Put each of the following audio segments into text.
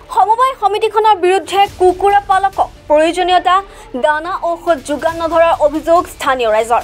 সমবায় সমিতিখনৰ বিৰুদ্ধে কুকুৰা পালকক প্ৰয়োজনীয়তা দানা ঔষধ যোগান নধৰাৰ অভিযোগ স্থানীয় ৰাইজৰ।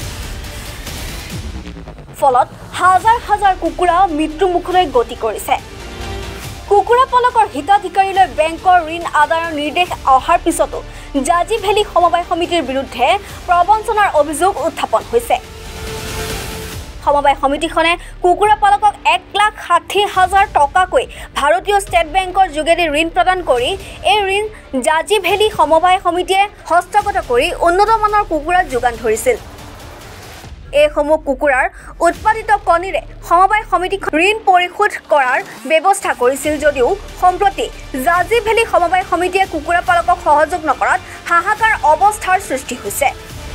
ফলত হাজাৰ হাজাৰ কুকুৰা মৃত্যুমুখলৈ গতি কৰিছে। কুকুৰা পালকৰ হিতাধিকাৰীলৈ বেংকৰ ঋণ আদায়ৰ নিৰ্দেশ অহাৰ পিছতো জাজি ভেলী সমবায় সমিতিৰ বিৰুদ্ধে প্ৰবঞ্চনাৰ অভিযোগ উত্থাপন হৈছে। সমবায় সমিতিখনে কুকুৰা পালকক 1,60,000 টকাকৈ ভাৰতীয় ষ্টেট বেংকৰ যোগেদি ঋণ প্ৰদান কৰি এই ঋণ জাজি ভেলী সমবায় সমিতিয়ে হস্তগত কৰি উন্নত মানৰ কুকুৰা যোগান ধৰিছিল। এইসমূহ কুকুৰাৰ উৎপাদিত কণীৰে সমবায় সমিতিখন ঋণ পৰিশোধ কৰাৰ ব্যৱস্থা কৰিছিল যদিও সম্প্ৰতি জাজি ভেলী সমবায় সমিতিয়ে কুকুৰা পালকক সহযোগ নকৰাত হাহাকাৰ অৱস্থাৰ সৃষ্টি হৈছে।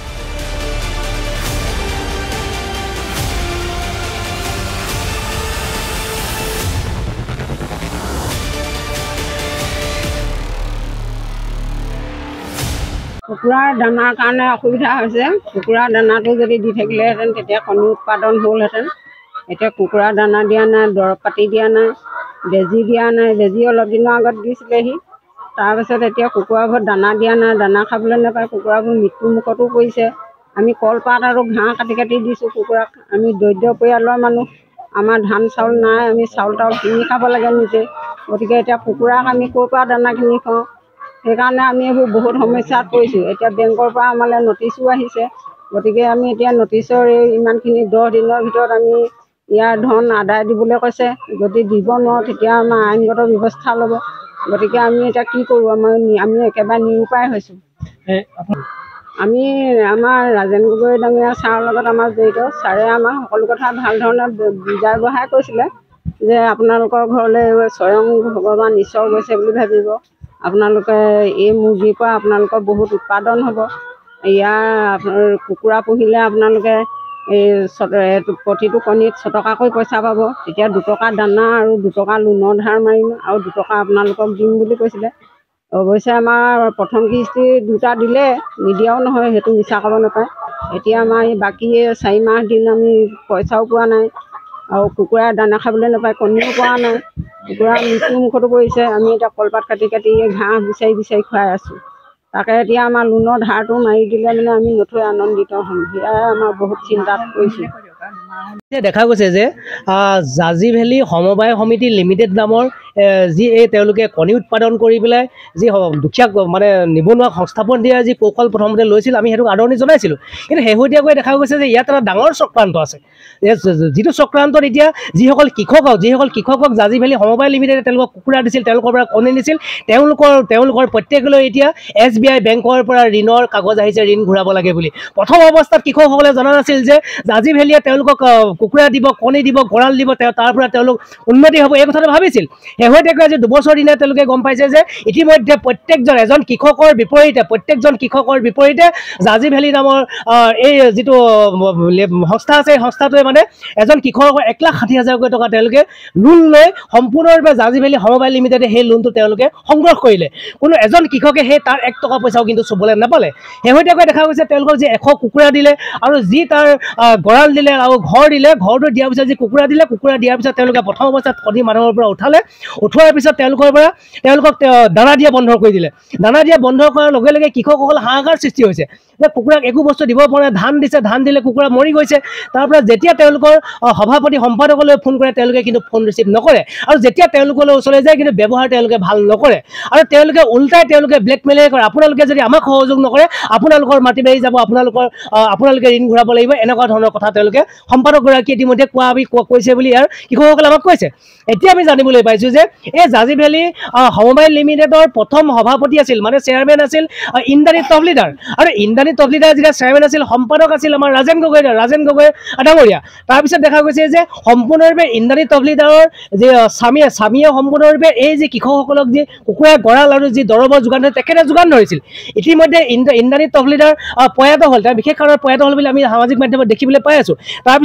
কুকুৰাৰ দানাৰ কাৰণে অসুবিধা হৈছে। কুকুৰাৰ দানাটো যদি দি থাকিলেহেঁতেন তেতিয়া কণী উৎপাদন হ'লহেঁতেন। এতিয়া কুকুৰাৰ দানা দিয়া নাই, দৰৱ পাতি দিয়া নাই, বেজী দিয়া নাই। বেজী অলপ দিনৰ আগত দিছিলেহি। তাৰপিছত এতিয়া কুকুৰাবোৰত দানা দিয়া নাই, দানা খাবলৈ নাপায়। কুকুৰাবোৰ মৃত্যুমুখতো পৰিছে। আমি কলপাত আৰু ঘাঁহ কাটি কাটি দিছোঁ কুকুৰাক। আমি দৰিদ্ৰ পৰিয়ালৰ মানুহ, আমাৰ ধান চাউল নাই, আমি চাউল তাউল কিনি খাব লাগে নিজে। গতিকে এতিয়া কুকুৰাক আমি ক'ৰ পৰা দানাখিনি খাওঁ? সেইকাৰণে আমি এইবোৰ বহুত সমস্যাত পৰিছোঁ। এতিয়া বেংকৰ পৰা আমালৈ নটিচো আহিছে। গতিকে আমি এতিয়া নটিচৰ এই ইমানখিনি 10 দিনৰ ভিতৰত আমি ইয়াৰ ধন আদায় দিবলৈ কৈছে। যদি দিব নোৱাৰোঁ তেতিয়া আমাৰ আইনগত ব্যৱস্থা ল'ব। গতিকে আমি এতিয়া কি কৰোঁ? আমি একেবাৰে নিৰুপায় হৈছোঁ। আমি আমাৰ ৰাজেন গগৈ ডাঙৰীয়া ছাৰৰ লগত আমাৰ জড়িত। ছাৰে আমাক সকলো কথা ভাল ধৰণে বুজাই বঢ়াই কৈছিলে যে আপোনালোকৰ ঘৰলৈ স্বয়ং ভগৱান ঈশ্বৰ গৈছে বুলি ভাবিব। আপোনালোকে এই মুৰ্গীৰ পৰা আপোনালোকৰ বহুত উৎপাদন হ'ব। ইয়াৰ কুকুৰা পুহিলে আপোনালোকে এই প্ৰতিটো কণীত 6 টকাকৈ পইচা পাব। তেতিয়া 2 টকা দানা আৰু 2 টকা লোনৰ ধাৰ মাৰিম আৰু 2 টকা আপোনালোকক দিম বুলি কৈছিলে। অৱশ্যে আমাৰ প্ৰথম কিস্তি 2টা দিলে, নিদিয়াও নহয়, সেইটো মিছা ক'ব নাপায়। এতিয়া আমাৰ এই বাকী 4 মাহ দিন আমি পইচাও পোৱা নাই আৰু কুকুৰাই দানা খাবলৈ নাপায়, কণীও পোৱা নাই। কুকুৰা মৃত্যুমুখতো পৰিছে। আমি এতিয়া কলপাত কাটি কাটি ঘাঁহ বিচাৰি বিচাৰি খুৱাই আছোঁ। তাকে এতিয়া আমাৰ লোনৰ ধাৰটো মাৰি দিলে মানে আমি নথৈ আনন্দিত হ'ম। সেয়াই আমাৰ বহুত চিন্তাত পৰিছোঁ। দেখা গৈছে যে জাজি ভেলী সমবায় সমিতি লিমিটেড নামৰ যি তেওঁলোকে কণী উৎপাদন কৰি পেলাই যি দুখীয়া মানে নিবনুৱা সংস্থাপন দিয়াৰ যি কৌশল প্ৰথমতে লৈছিল, আমি সেইটো আদৰণি জনাইছিলোঁ। কিন্তু শেহতীয়াকৈ দেখা গৈছে যে ইয়াত এটা ডাঙৰ চক্ৰান্ত আছে। যিটো চক্ৰান্তত এতিয়া যিসকল কৃষকক জাজি ভেলী সমবায় লিমিটেডে তেওঁলোকক কুকুৰা দিছিল, তেওঁলোকৰ পৰা কণী দিছিল, তেওঁলোকৰ প্ৰত্যেকলৈ এতিয়া SBI বেংকৰ পৰা ঋণৰ কাগজ আহিছে, ঋণ ঘূৰাব লাগে বুলি। প্ৰথম অৱস্থাত কৃষকসকলে জনা নাছিল যে জাজি ভেলীয়ে তেওঁলোকক কুকুৰা দিব, কণী দিব, গঁৰাল দিব, তাৰ পৰা তেওঁলোক উন্নতি হ'ব, এই কথাটো ভাবিছিল। শেহতীয়াকৈ আজি 2 বছৰ দিনা তেওঁলোকে গম পাইছে যে ইতিমধ্যে প্ৰত্যেকজন কৃষকৰ বিপৰীতে জাজি ভেলী নামৰ এই যিটো সংস্থা আছে, সংস্থাটোৱে মানে এজন কৃষকৰ 1,60,000 টকা তেওঁলোকে লোন লৈ সম্পূৰ্ণৰূপে জাজি ভেলী সমবায় লিমিটেডে সেই লোনটো তেওঁলোকে সংগ্ৰহ কৰিলে। কোনো এজন কৃষকে সেই তাৰ 1 টকা পইচাও কিন্তু চুবলৈ নাপালে। শেহতীয়াকৈ দেখা গৈছে তেওঁলোকক যি 100 কুকুৰা দিলে আৰু যি তাৰ গঁৰাল দিলে আৰু ঘৰ দিলে, ঘৰটো দিয়াৰ পিছত যি কুকুৰা দিলে, কুকুৰা দিয়াৰ পিছত তেওঁলোকে প্ৰথম অৱস্থাত কণী মানুহৰ পৰা উঠোৱাৰ পিছত তেওঁলোকক দানা দিয়া বন্ধ কৰি দিলে। দানা দিয়া বন্ধ কৰাৰ লগে লগে কৃষকসকল হাহাকাৰ সৃষ্টি হৈছে যে কুকুৰাক একো বস্তু দিব পৰা নাই। ধান দিছে, ধান দিলে কুকুৰা মৰি গৈছে। তাৰ পৰা যেতিয়া তেওঁলোকৰ সভাপতি সম্পাদকলৈ ফোন কৰে, তেওঁলোকে কিন্তু ফোন ৰিচিভ নকৰে। আৰু যেতিয়া তেওঁলোকলৈ ওচৰলৈ যায় কিন্তু ব্যৱহাৰ তেওঁলোকে ভাল নকৰে। আৰু তেওঁলোকে উল্টাই ব্লেকমেইলে কৰে, আপোনালোকে যদি আমাক সহযোগ নকৰে আপোনালোকৰ মাটি বাৰী যাব, আপোনালোকে ঋণ ঘূৰাব লাগিব, এনেকুৱা ধৰণৰ কথা তেওঁলোকে সম্পাদকগৰাকীয়ে ইতিমধ্যে কৈছে বুলি আৰু কৃষকসকলে আমাক কৈছে। এতিয়া আমি জানিবলৈ পাইছোঁ যে এই জাজি ভেলী সমবায় লিমিটেডৰ প্ৰথম সভাপতি আছিল, মানে চেয়াৰমেন আছিল ইন্দ্ৰাণী তফলিদাৰ। আৰু ইন্দ্ৰাণী তফলিদাৰ যেতিয়া চেয়াৰমেন আছিল, সম্পাদক আছিল আমাৰ ৰাজেন গগৈ ডাঙৰীয়া। তাৰপিছত দেখা গৈছে যে সম্পূৰ্ণৰূপে ইন্দ্ৰাণী তফলিদাৰৰ যি স্বামীয়ে সম্পূৰ্ণৰূপে এই যি কৃষকসকলক যি কুকুৰা গঁৰাল আৰু যি দৰৱৰ যোগান ধৰে, তেখেতে যোগান ধৰিছিল। ইতিমধ্যে ইন্দ্ৰাণী তফলিদাৰ প্ৰয়াত হ'ল, তেওঁ বিশেষ কাৰণত প্ৰয়াত হ'ল বুলি আমি সামাজিক মাধ্যমত দেখিবলৈ পাই আছোঁ। তাৰপিছত দেখা গৈছে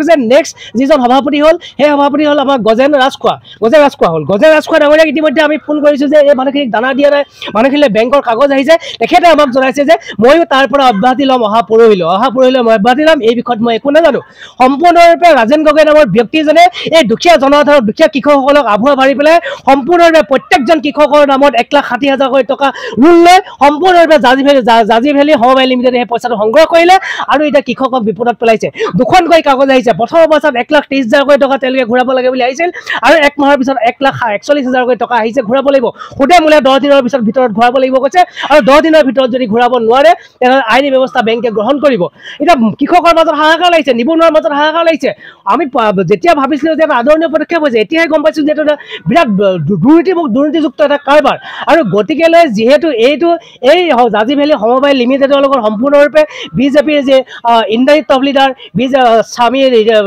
যে নেক্সট যিজন সভাপতি হ'ল সেই সভাপতি হ'ল আমাৰ গজেন ৰাজখোৱা হ'ল গজেন ৰাজখোৱা ডাঙৰীয়াক ইতিমধ্যে আমি ফোন কৰিছোঁ যে এই মানুহখিনিক দানা দিয়া নাই মানুহখিনিলে বেংকৰ কাগজ আহিছে তেখেতে আমাক জনাইছে যে ময়ো তাৰ পৰা অব্যাহতি ল'ম অহা পৰহিলৈ মই অব্যাহতি ল'ম এই বিষয়ত মই একো নাজানো সম্পূৰ্ণৰূপে ৰাজেন গগৈ নামৰ ব্যক্তিজনে এই দুখীয়া জনসাধাৰণ দুখীয়া কৃষকসকলক আভুৱা ভাৰি পেলাই সম্পূৰ্ণৰূপে প্ৰত্যেকজন কৃষকৰ নামত 1,60,000 টকা ঋণ লৈ সম্পূৰ্ণৰূপে জাজি ভেলী সমবায় লিমিটেডে সেই পইচাটো সংগ্ৰহ কৰিলে আৰু এতিয়া কৃষকক বিপদত পেলাইছে দুখনকৈ কাগজ আহিছে প্ৰথম অৱস্থাত 1,30,000 টকা তেওঁলোকে ঘূৰাব লাগে বুলি আহিছিল আৰু এক মাহৰ পিছত 1,41,000 টকা আহিছে ঘূৰাব লাগিব সুদে মূলে 10 দিনৰ ভিতৰত ঘূৰাব লাগিব কৈছে আৰু 10 দিনৰ ভিতৰত যদি ঘূৰাব নোৱাৰে তেনেহ'লে আইনী ব্যৱস্থা বেংকে গ্ৰহণ কৰিব এতিয়া কৃষকৰ মাজত হাহাকাৰ লাগিছে নিবনুৱাৰ মাজত হাহাকাৰ লাগিছে আমি যেতিয়া ভাবিছিলোঁ যে এটা আদৰণীয় পদক্ষেপ হৈছে এতিয়াহে গম পাইছোঁ যে এটা বিৰাট দুৰ্নীতিযুক্ত এটা কাৰবাৰ আৰু গতিকেলৈ যিহেতু এই জাজি ভেলী সমবায় লিমিটেডৰ লগত সম্পূৰ্ণৰূপে বিজেপিৰ যে ইন্দ্ৰাজিৎ তফলিদাৰ স্বামী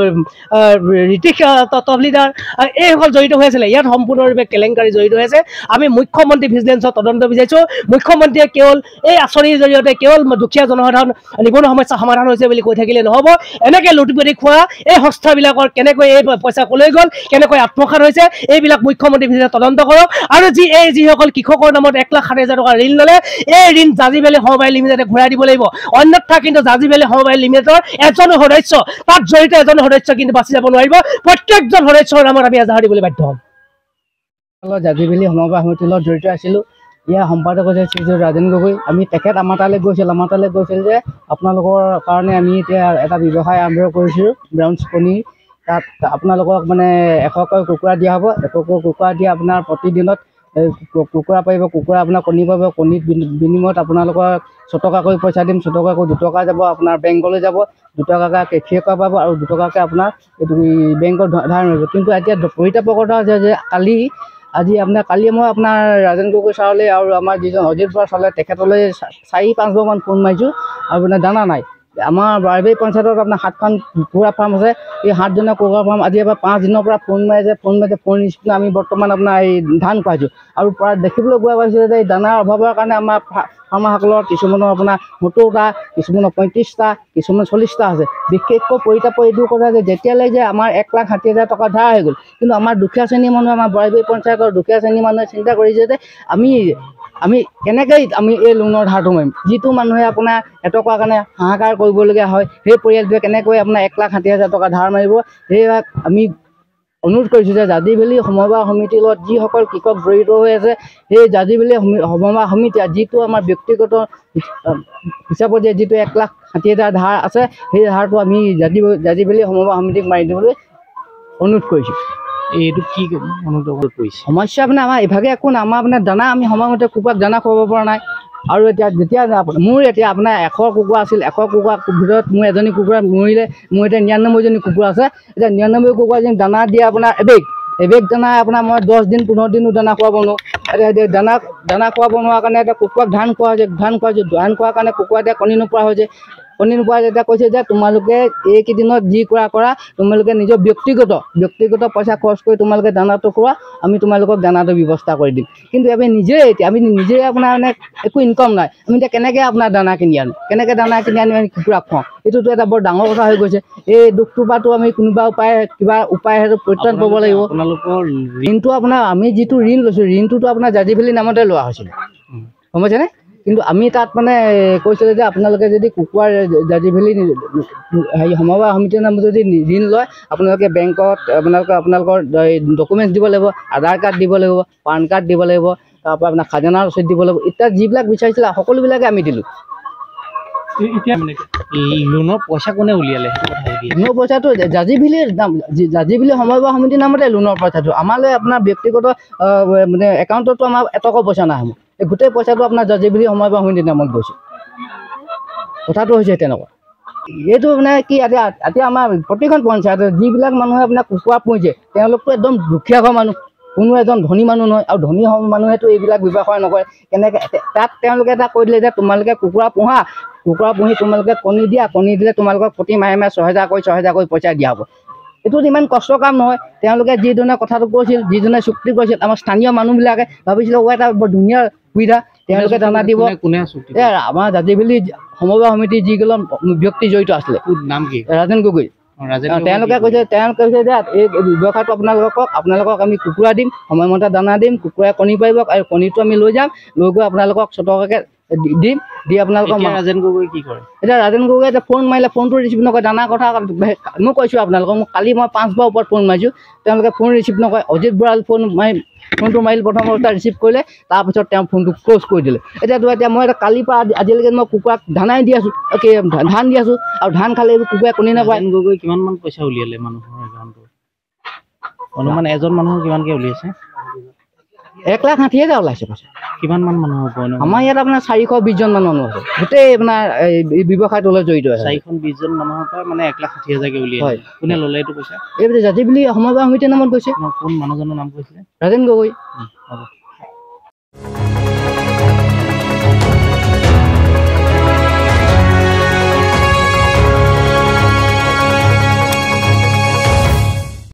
ঋতিক তফলিদাৰ এইসকল জড়িত হৈ আছিলে ইয়াত সম্পূৰ্ণৰূপে কেলেংকাৰী জড়িত হৈ আছে আমি মুখ্যমন্ত্ৰী ভিজিলেন্সৰ তদন্ত বিচাৰিছোঁ মুখ্যমন্ত্ৰীয়ে কেৱল এই আঁচনিৰ জৰিয়তে কেৱল দুখীয়া জনসাধাৰণ নিবনুৱা সমস্যা সমাধান হৈছে বুলি কৈ থাকিলে নহ'ব এনেকৈ লুটিপুটি খোৱা এই সংস্থাবিলাকৰ কেনেকৈ এই পইচা কলৈ গ'ল কেনেকৈ আত্মসাৎ হৈছে এইবিলাক মুখ্যমন্ত্ৰী ভিজিলেন্সে তদন্ত কৰক আৰু যিসকল কৃষকৰ নামত 1,60,000 টকা ঋণ ল'লে এই ঋণ জাজি ভেলী সমবায় লিমিটেডে ঘূৰাই দিব লাগিব অন্যথা কিন্তু জাজি ভেলী সমবায় লিমিটেডৰ এজনো সদস্য তাত জড়িত এজন সদস্য কিন্তু বাচি যাব নোৱাৰিব প্ৰত্যেকজন সদস্যৰ নামত আমি এজাহাৰ দিবলৈ বাধ্য হ'ম জাজি ভেলী সমবায় সমিতিৰ লগত জড়িত আছিলোঁ ইয়াৰ সম্পাদক হৈছে শ্ৰীযুত ৰাজেন গগৈ আমি তেখেত আমাৰ তালৈ গৈছিল যে আপোনালোকৰ কাৰণে আমি এতিয়া এটা ব্যৱসায় আৰম্ভ কৰিছোঁ ব্ৰাউন কণী তাত আপোনালোকক মানে 100কৈ কুকুৰা দিয়া হ'ব 100কৈ কুকুৰা দিয়ে আপোনাৰ প্ৰতিদিনত কুকুৰা পাৰিব কুকুৰা আপোনাৰ কণী পাব কণীৰ বিনিময়ত আপোনালোকৰ 6 টকাকৈ পইচা দিম 6 টকাকৈ 2 টকা যাব আপোনাৰ বেংকলৈ যাব 2 টকাকৈ কেফিয়ে পাব আৰু 2 টকাকৈ আপোনাৰ এইটো বেংকত ধাৰ মাৰিব কিন্তু এতিয়া পৰিতাপকতা হৈছে যে কালি মই আপোনাৰ ৰাজেন গগৈ ছাৰলৈ আৰু আমাৰ যিজন অজিত বৰা ছাৰলৈ তেখেতলৈ 4-5 বাৰমান ফোন মাৰিছোঁ আৰু আপোনাৰ দানা নাই আমাৰ বাৰবেই পঞ্চায়তত আপোনাৰ 7খন কুকুৰা ফাৰ্ম আছে এই 7জনীয়া কুকুৰা ফাৰ্ম আজি এবাৰ 5 দিনৰ পৰা ফোন মাৰিছে ফোন নিচিনা আমি বৰ্তমান আপোনাৰ এই ধান খুৱাইছোঁ আৰু প্ৰায় দেখিবলৈ পোৱা গৈছে যে এই দানাৰ অভাৱৰ কাৰণে আমাৰ ফাৰ্মাৰসকলৰ কিছুমানৰ আপোনাৰ 70টা কিছুমানৰ 35টা কিছুমান 40টা আছে বিশেষকৈ পৰিতাপ এইটো কথা যে যেতিয়ালৈ যে আমাৰ 1,60,000 টকা ধাৰ হৈ গ'ল কিন্তু আমাৰ দুখীয়া শ্ৰেণীৰ মানুহে আমাৰ বাৰবেই পঞ্চায়তৰ দুখীয়া শ্ৰেণীৰ মানুহে চিন্তা কৰিছে যে আমি কেনেকৈ আমি এই লোনৰ ধাৰটো মাৰিম যিটো মানুহে আপোনাৰ এটকাৰ কাৰণে হাহাকাৰ কৰিবলগীয়া হয় সেই পৰিয়ালটোৱে কেনেকৈ আপোনাৰ 1,60,000 টকা ধাৰ মাৰিব সেয়া আমি অনুৰোধ কৰিছোঁ যে জাজি ভেলী সমবায় সমিতিৰ লগত যিসকল কৃষক জড়িত হৈ আছে সেই জাজি ভেলী সমবায় সমিতি যিটো আমাৰ ব্যক্তিগত হিচাপত যে যিটো 1,60,000 ধাৰ আছে সেই ধাৰটো আমি জাজি ভেলী সমবায় সমিতিক মাৰি দিবলৈ অনুৰোধ কৰিছোঁ এইটো কি অনুৰোধ কৰিছে সমস্যা আপোনাৰ আমাৰ ইভাগে একো নাই আমাৰ আপোনাৰ দানা আমি সময়মতে কুকুৰাক দানা খুৱাব পৰা নাই আৰু যেতিয়া মোৰ এতিয়া আপোনাৰ 100 কুকুৰা আছিল 100 কুকুৰাৰ ভিতৰত মোৰ এজনী কুকুৰা মৰিলে মোৰ এতিয়া 99জনী কুকুৰা আছে এতিয়া 99 কুকুৰা যেন দানা দিয়ে আপোনাৰ এবেগ দানা আপোনাৰ মই 10 দিন 15 দিনো দানা খুৱাব নোৱাৰোঁ এতিয়া দানা খুৱাব নোৱাৰা কাৰণে এতিয়া কুকুৰাক ধান খোৱাৰ কাৰণে কুকুৰা এতিয়া কণী নোপোৱা হৈছে কণী নোপোৱা যেতিয়া কৈছে যে তোমালোকে এইকেইদিনত যি কৰা তোমালোকে নিজৰ ব্যক্তিগত পইচা খৰচ কৰি তোমালোকে দানাটো খোৱা আমি তোমালোকক দানাটো ব্যৱস্থা কৰি দিম কিন্তু আমি নিজে আপোনাৰ মানে একো ইনকাম নাই আমি এতিয়া কেনেকৈ আপোনাৰ দানা কিনি আনো আমি কুকুৰাক খুৱাওঁ এইটোতো এটা বৰ ডাঙৰ কথা হৈ গৈছে এই দুখটোৰ পৰাতো আমি কিবা উপায় সেইটো পৰিত্ৰাণ পাব লাগিব আপোনালোকৰ ঋণটো আপোনাৰ আমি যিটো ঋণ লৈছোঁ ঋণটোতো আপোনাৰ জাজি ভেলী নামতে লোৱা হৈছিলে গম পাইছেনে কিন্তু আমি তাত মানে কৈছিলে যে আপোনালোকে যদি কুকুৰাৰ জাজি ভেলী সমবায় সমিতিৰ নামত যদি ঋণ লয় আপোনালোকে বেংকত আপোনালোকৰ ডকুমেণ্টছ দিব লাগিব আধাৰ কাৰ্ড দিব লাগিব পান কাৰ্ড দিব লাগিব তাৰপৰা আপোনাৰ খাজানাৰ ৰচিদ দিব লাগিব ইত্যাদি যিবিলাক বিচাৰিছিলে সকলোবিলাকে আমি দিলোঁ এতিয়া লোনৰ পইচা কোনে উলিয়ালে লোনৰ পইচাটো জাজি ভেলী সমবায় সমিতিৰ নামতে লোনৰ পইচাটো আমালৈ আপোনাৰ ব্যক্তিগত মানে একাউণ্টতো আমাৰ এটকা পইচা নাহে এই গোটেই পইচাটো আপোনাৰ জাজি ভেলী সমবায় সমিতিৰ নামত গৈছে কথাটো হৈছে তেনেকুৱা এইটো মানে কি এতিয়া আমাৰ প্ৰতিখন পঞ্চায়তত যিবিলাক মানুহে আপোনাৰ কুকুৰা পুহিছে তেওঁলোকতো একদম দুখীয়া ঘৰ মানুহ কোনো এজন ধনী মানুহ নহয় আৰু ধনী মানুহেতো এইবিলাক ব্যৱসায় নকৰে কেনেকৈ তাত তেওঁলোকে এটা কৈ দিলে যে তোমালোকে কুকুৰা পুহি তোমালোকে কণী দিলে তোমালোকক প্ৰতি মাহে 6,000কৈ পইচা দিয়া হ'ব এইটো ইমান কষ্টৰ কাম নহয় তেওঁলোকে যিজনে কথাটো কৈছিল যিজনে চুক্তি কৰিছিল আমাৰ স্থানীয় মানুহবিলাকে ভাবিছিলে এটা বৰ ধুনীয়া সুবিধা তেওঁলোকে দানা দিব আমাৰ জাজি ভেলী সমবায় সমিতিৰ যিজন ব্যক্তি জড়িত আছিলে নাম কি ৰাজেন গগৈ তেওঁলোকে কৈছে যে এই ব্যৱসায়টো আপোনালোকক আমি কুকুৰা দিম, সময়মতে দানা দিম, কুকুৰাই কণী পাৰিব আৰু কণীটো আমি লৈ যাম, লৈ গৈ আপোনালোকক 100 টকাকৈ দিম, দি আপোনালোকক। ৰাজেন গগৈ কি কৰে? এতিয়া ৰাজেন গগৈ এতিয়া ফোন মাৰিলে ফোনটো ৰিচিভ নকৰে, দানা কথা মই কৈছোঁ আপোনালোকক, মোক কালি মই 5 বাৰ ওপৰত ফোন মাৰিছোঁ, তেওঁলোকে ফোন ৰিচিভ নকৰে। অজিত বৰাল ফোনটো মাৰিলে প্ৰথম অৱস্থা ৰিচিভ কৰিলে, তাৰপিছত তেওঁ ফোনটো ক্ল'জ কৰি দিলে। এতিয়া মই কালিৰ পৰা আজিলৈকে মই কুকুৰাক ধানাই দি আছোঁ, ধান দি আছোঁ, আৰু ধান খালে এইবোৰ কুকুৰাই কণী নাপায়। ৰাজেন গগৈ কিমানমান পইচা উলিয়ালে মানুহৰ একাউণ্টত? অনুমান এজন মানুহৰ কিমানকৈ উলিয়াইছে? 1,60,000 ওলাইছে পইচা। কিমানমান মানুহৰ ওপৰত? আমাৰ ইয়াত আপোনাৰ 420জন মানুহ আছে, গোটেই আপোনাৰ এই ব্যৱসায়টোলৈ জড়িত আছে। 420জন মানুহৰ পৰা মানে 1,60,000কৈ উলিয়াই। কোনে ল'লে এইটো পইচা? এই জাতি বুলি সমবায় সমিতিৰ নামত গৈছে। কোন মানুহজনৰ নাম কৈছিলে? ৰাজেন গগৈ। হ'ব।